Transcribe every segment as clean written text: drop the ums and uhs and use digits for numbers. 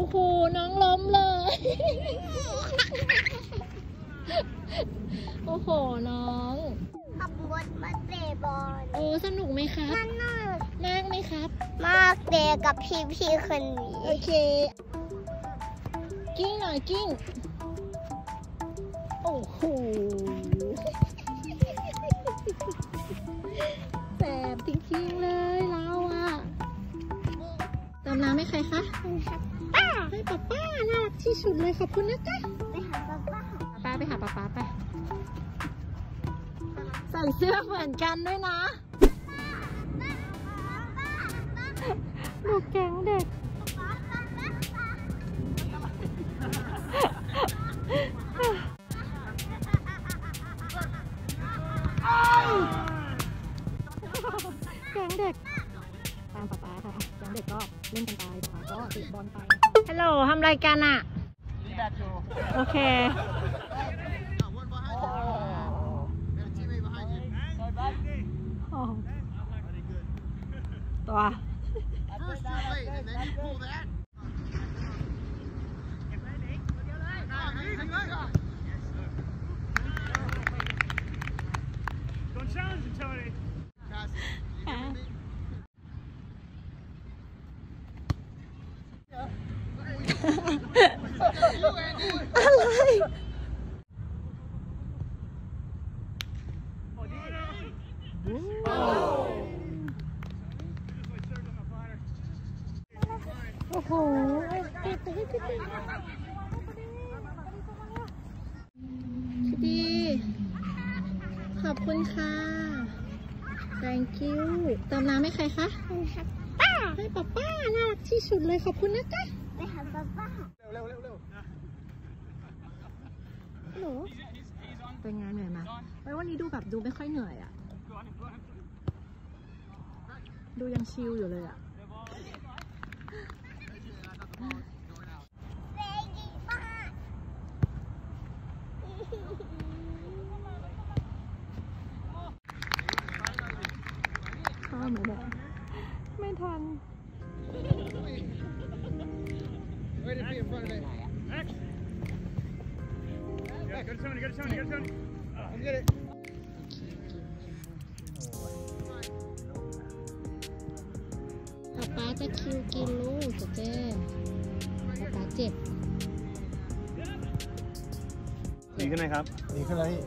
โหน้องล้มเลยโอ้โหน้องขับรถมาเตะบอลโอ้สนุกไหมครับมากไหมครับมากเตะกับพี่คนนี้โอเคกิ้งหน่อยกิ้งโอ้โหแสบจริงๆเลยเราอะเติมน้ำให้ใครคะให้ป๊าป้าน่ารักที่สุดเลยขอบคุณนะคะไปหาป๊าป้าไปหาป๊าไปใส่เสื้อเหมือนกันด้วยนะดูแก๊งเด็กแก๊งเด็กตามป๊าค่ะแก๊งเด็กก็เล่นกันไปป๊าก็เตะบอลไปฮัลโหลทำอะไรกันอะโอเคตัวอะไรโอ้โหดีขอบคุณค่ะ thank you เติมน้ำให้ใครคะให้ป๊าป้าน่ารักที่สุดเลยขอบคุณนะคะไปหาป๊าเร็วหนูเป็นไงเหนื่อยไหมวันนี้ดูแบบดูไม่ค่อยเหนื่อยอะดูยังชิลอยู่เลยอะข้าวหมูบอกไม่ทันป๊าจะคิวกินลูกเจ๊ป๊าเจ็บดีขึ้นไหมครับดีขึ้นเลย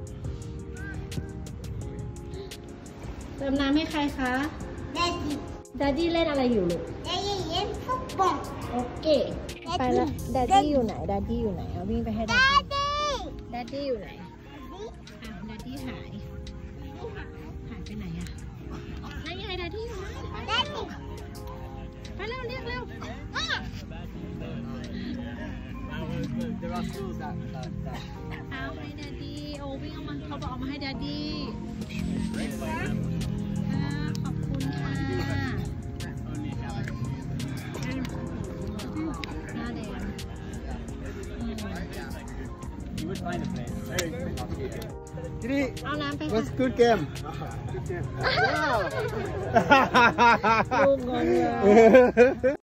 เติมน้ำให้ใครคะดัดดี้เล่นอะไรอยู่ลูกดัดดี้เล่นฟุตบอลโอเคไปแล้วดัดดี้อยู่ไหนดัดดี้อยู่ไหนเอาวิ่งไปให้ดัดดี้อยู่ไหนดัดดี้หายไปไหนอะนั่นไงดัดดี้อยู่ไหนไปเร็วเรียกเร็วเอาให้ดัดดี้โอ้วิ่งเอามาเขาบอกเอามาให้ดัดดี้ขอบคุณค่ะหน้าแดงเอาน้ำไปค่ะ What's good game ลูกงงเลย